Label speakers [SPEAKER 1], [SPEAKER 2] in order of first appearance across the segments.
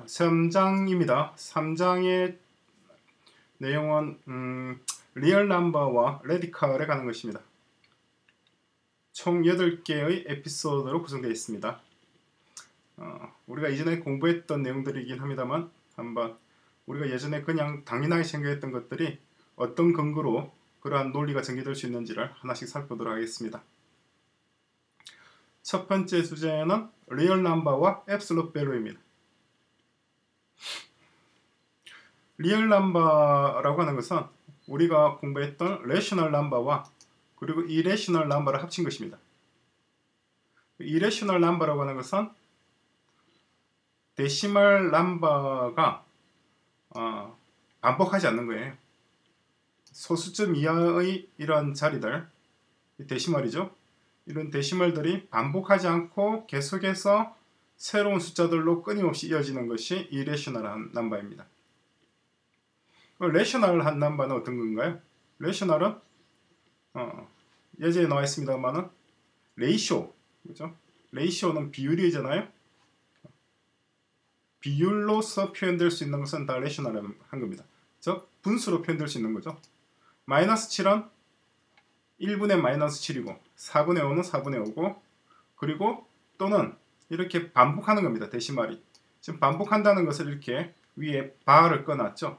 [SPEAKER 1] 3장입니다. 3장의 내용은 리얼 넘버와 레디컬에 관한 것입니다. 총 8개의 에피소드로 구성되어 있습니다. 우리가 이전에 공부했던 내용들이긴 합니다만 한번 우리가 예전에 그냥 당연하게 생각했던 것들이 어떤 근거로 그러한 논리가 전개될 수 있는지를 하나씩 살펴보도록 하겠습니다. 첫 번째 주제는 리얼 넘버와 앱솔루트 밸류입니다. 리얼 넘버라고 하는 것은 우리가 공부했던 레셔널 넘버와 그리고 이레셔널 넘버를 합친 것입니다. 이레셔널 넘버라고 하는 것은 데시멀 넘버가 반복하지 않는 거예요. 소수점 이하의 이런 자리들, 데시멀이죠. 이런 데시멀들이 반복하지 않고 계속해서 새로운 숫자들로 끊임없이 이어지는 것이 이레셔널한 넘버입니다. 레셔널한 넘버는 어떤 건가요? 레셔널은 예제에 나와 있습니다만은 레이쇼, 그죠? 레이쇼는 비율이잖아요. 비율로서 표현될 수 있는 것은 다 레셔널한 겁니다. 즉 분수로 표현될 수 있는 거죠. 마이너스 7은 1분의 마이너스 7이고 4분의 5는 4분의 5고 그리고 또는 이렇게 반복하는 겁니다. 데시말이. 지금 반복한다는 것을 이렇게 위에 바를 꺼놨죠.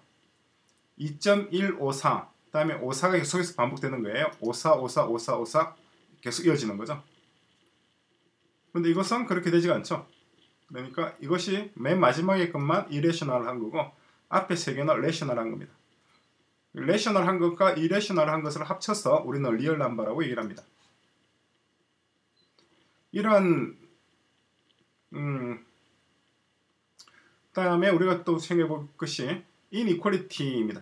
[SPEAKER 1] 2.154 다음에 54가 계속해서 반복되는 거예요. 54, 54, 54, 54 계속 이어지는 거죠. 그런데 이것은 그렇게 되지가 않죠. 그러니까 이것이 맨 마지막에 것만 이레셔널한 거고 앞에 세 개는 레셔널한 겁니다. 레셔널한 것과 이레셔널한 것을 합쳐서 우리는 리얼 넘버라고 얘기를 합니다. 이러한 다음에 우리가 또 생각해 볼 것이 이니퀄리티입니다.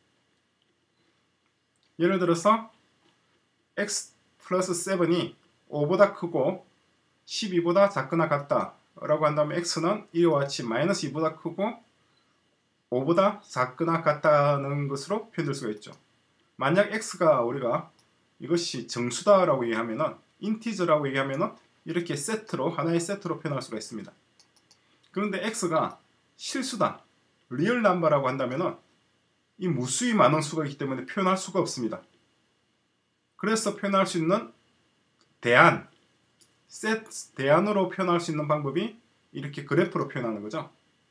[SPEAKER 1] 예를 들어서 x 플러스 7이 5보다 크고 12보다 작거나 같다 라고 한다면 x는 이와 같이 마이너스 2보다 크고 5보다 작거나 같다는 것으로 표현될 수가 있죠. 만약 x가 우리가 이것이 정수다라고 얘기하면은 인티저라고 얘기하면은 이렇게 세트로 하나의 세트로 표현할 수가 있습니다. 그런데 x가 실수다, 리얼 넘버라고 한다면은 이 무수히 많은 수가 있기 때문에 표현할 수가 없습니다. 그래서 표현할 수 있는 대안으로 표현할 수 있는 방법이 이렇게 그래프로 표현하는 거죠.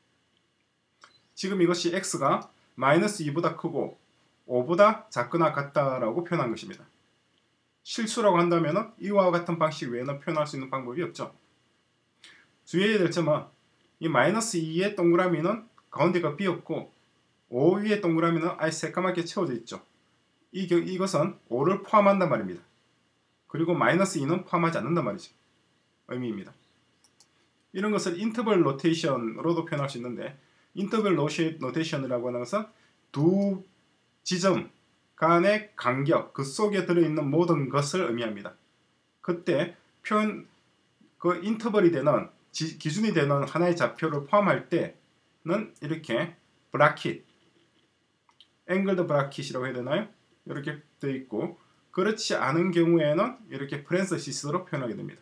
[SPEAKER 1] 지금 이것이 x가 마이너스 2보다 크고 5보다 작거나 같다라고 표현한 것입니다. 실수라고 한다면 이와 같은 방식 외에는 표현할 수 있는 방법이 없죠. 주의해야 될 점은 이 마이너스 2의 동그라미는 가운데가 비었고 5 위의 동그라미는 아예 새까맣게 채워져 있죠. 이것은 5를 포함한단 말입니다. 그리고 마이너스 2는 포함하지 않는단 말이죠. 의미입니다. 이런 것을 인터벌 노테이션으로도 표현할 수 있는데 인터벌 노테이션이라고 하는 것은 두 지점 간의 간격, 그 속에 들어있는 모든 것을 의미합니다. 그때 그 인터벌이 되는 기준이 되는 하나의 좌표를 포함할 때는 이렇게 브라킷, 앵글드 브라킷이라고 해야 되나요? 이렇게 되어 있고 그렇지 않은 경우에는 이렇게 프랜서시스로 표현하게 됩니다.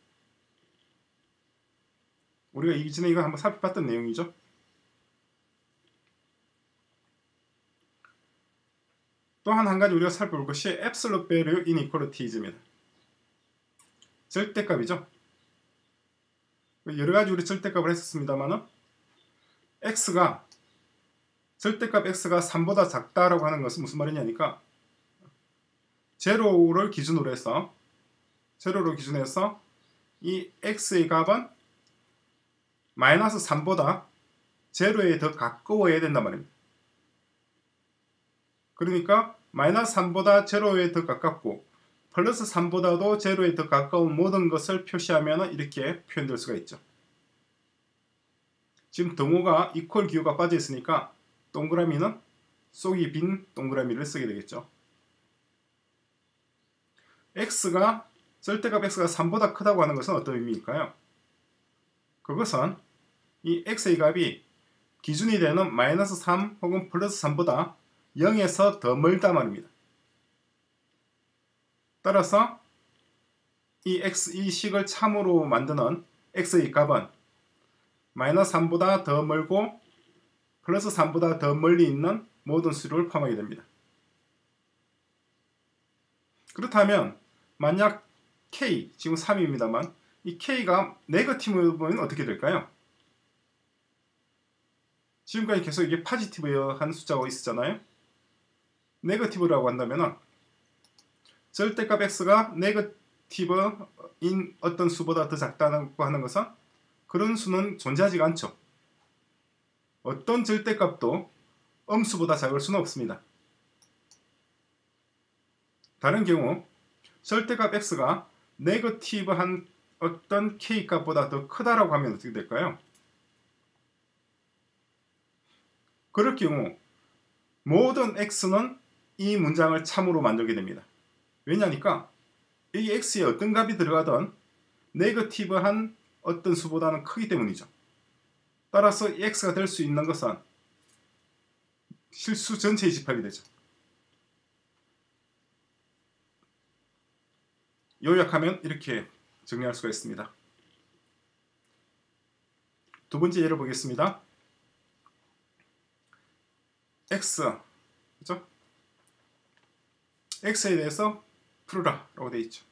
[SPEAKER 1] 우리가 이전에 이거 한번 살펴봤던 내용이죠. 또한 한 가지 우리가 살펴볼 것이 absolute value inequalities입니다. 절대값이죠. 여러 가지 우리 절대값을 했었습니다만은 절대값 x가 3보다 작다라고 하는 것은 무슨 말이냐니까 제로를 기준으로 해서 이 x의 값은 마이너스 3보다 제로에 더 가까워야 된단 말입니다. 그러니까 마이너스 3보다 제로에 더 가깝고 플러스 3보다도 제로에 더 가까운 모든 것을 표시하면 이렇게 표현될 수가 있죠. 지금 등호가 이퀄 기호가 빠져 있으니까 동그라미는 속이 빈 동그라미를 쓰게 되겠죠. 절대값 x가 3보다 크다고 하는 것은 어떤 의미일까요? 그것은 이 x의 값이 기준이 되는 마이너스 3 혹은 플러스 3보다 0에서 더 멀다 말입니다. 따라서 이 식을 참으로 만드는 x의 값은 마이너스 3보다 더 멀고 플러스 3보다 더 멀리 있는 모든 수를 포함하게 됩니다. 그렇다면 만약 K, 지금 3입니다만 이 K가 네거티브면 어떻게 될까요? 지금까지 계속 이게 포지티브한 숫자가 있었잖아요. 네거티브라고 한다면 절대값 x가 네거티브인 어떤 수보다 더 작다고 하는 것은 그런 수는 존재하지가 않죠. 어떤 절대값도 음수보다 작을 수는 없습니다. 다른 경우 절대값 x가 네거티브한 어떤 k값보다 더 크다라고 하면 어떻게 될까요? 그럴 경우 모든 x는 이 문장을 참으로 만들게 됩니다. 왜냐니까 이 x에 어떤 값이 들어가든 네거티브한 어떤 수보다는 크기 때문이죠. 따라서 이 x가 될 수 있는 것은 실수 전체에 집합이 되죠. 요약하면 이렇게 정리할 수가 있습니다. 두 번째 예를 보겠습니다. x, 그죠? x에 대해서 풀으라 라고 되어 있죠.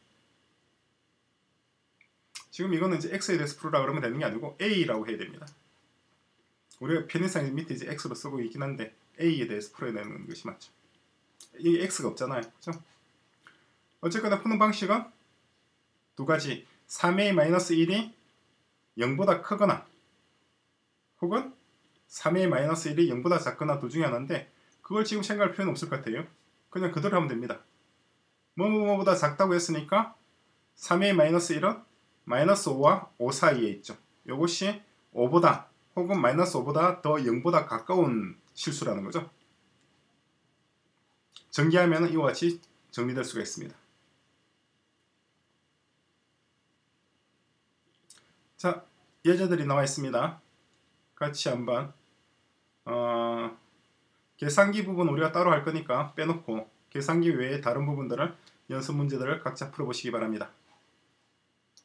[SPEAKER 1] 지금 이거는 이제 x에 대해서 풀으라 그러면 되는 게 아니고 a라고 해야 됩니다. 우리가 편의상 밑에 이제 x로 쓰고 있긴 한데 a에 대해서 풀어야 되는 것이 맞죠. 이게 x가 없잖아요. 그죠? 어쨌거나 푸는 방식은 두 가지. 3a-1이 0보다 크거나 혹은 3a-1이 0보다 작거나 둘 중에 하나인데 그걸 지금 생각할 필요는 없을 것 같아요. 그냥 그대로 하면 됩니다. 뭐뭐뭐보다 작다고 했으니까 3a-1은 마이너스 5와 5 사이에 있죠. 이것이 5보다 혹은 마이너스 5보다 더 0보다 가까운 실수라는 거죠. 전개하면 이와 같이 정리될 수가 있습니다. 자, 예제들이 나와 있습니다. 같이 한번 계산기 부분 우리가 따로 할 거니까 빼놓고 계산기 외에 다른 부분들을 연습 문제들을 각자 풀어보시기 바랍니다.